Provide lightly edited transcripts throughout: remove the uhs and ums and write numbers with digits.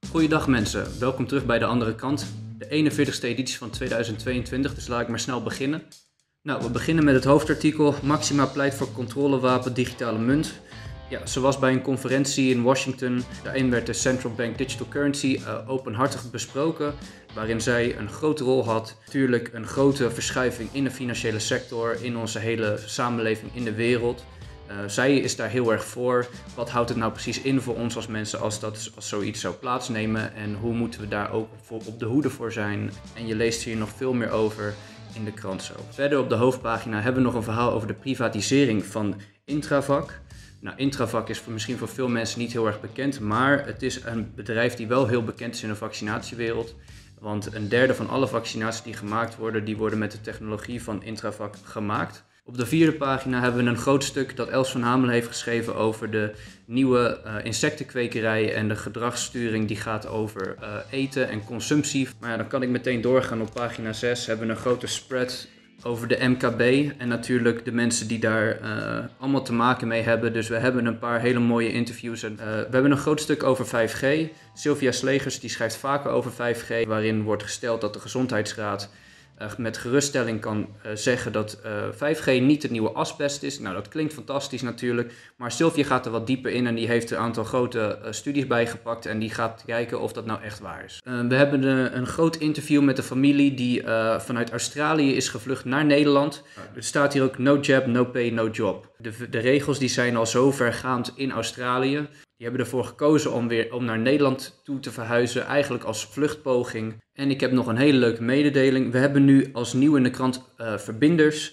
Goeiedag mensen, welkom terug bij De Andere Kant. De 41ste editie van 2022, dus laat ik maar snel beginnen. Nou, we beginnen met het hoofdartikel. Maxima pleit voor controlewapen digitale munt. Ja, ze was bij een conferentie in Washington. Daarin werd de Central Bank Digital Currency openhartig besproken, waarin zij een grote rol had. Natuurlijk een grote verschuiving in de financiële sector, in onze hele samenleving, in de wereld. Zij is daar heel erg voor. Wat houdt het nou precies in voor ons als mensen als zoiets zou plaatsnemen? En hoe moeten we daar ook op de hoede voor zijn? En je leest hier nog veel meer over in de krant zo. Verder op de hoofdpagina hebben we nog een verhaal over de privatisering van Intravac. Nou, Intravac is misschien voor veel mensen niet heel erg bekend, maar het is een bedrijf die wel heel bekend is in de vaccinatiewereld. Want een derde van alle vaccinaties die gemaakt worden, die worden met de technologie van Intravac gemaakt. Op de vierde pagina hebben we een groot stuk dat Els van Hamelen heeft geschreven over de nieuwe insectenkwekerij en de gedragssturing die gaat over eten en consumptie. Maar ja, dan kan ik meteen doorgaan. Op pagina 6 hebben we een grote spread over de MKB en natuurlijk de mensen die daar allemaal te maken mee hebben. Dus we hebben een paar hele mooie interviews. We hebben een groot stuk over 5G. Sylvia Slegers die schrijft vaker over 5G, waarin wordt gesteld dat de Gezondheidsraad met geruststelling kan zeggen dat 5G niet het nieuwe asbest is. Nou, dat klinkt fantastisch natuurlijk, maar Sylvia gaat er wat dieper in en die heeft een aantal grote studies bijgepakt en die gaat kijken of dat nou echt waar is. We hebben een groot interview met een familie die vanuit Australië is gevlucht naar Nederland. Er staat hier ook no jab, no pay, no job. De regels die zijn al zo vergaand in Australië. Die hebben ervoor gekozen om naar Nederland toe te verhuizen, eigenlijk als vluchtpoging. En ik heb nog een hele leuke mededeling. We hebben nu als nieuw in de krant verbinders.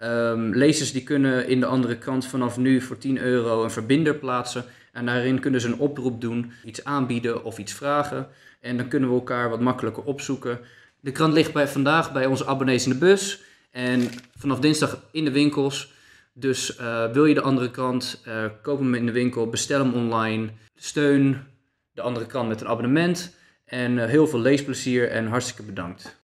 Lezers die kunnen in de andere krant vanaf nu voor €10 een verbinder plaatsen. En daarin kunnen ze een oproep doen, iets aanbieden of iets vragen. En dan kunnen we elkaar wat makkelijker opzoeken. De krant ligt vandaag bij onze abonnees in de bus. En vanaf dinsdag in de winkels. Dus wil je de andere krant, koop hem in de winkel, bestel hem online, steun de andere krant met een abonnement en heel veel leesplezier en hartstikke bedankt.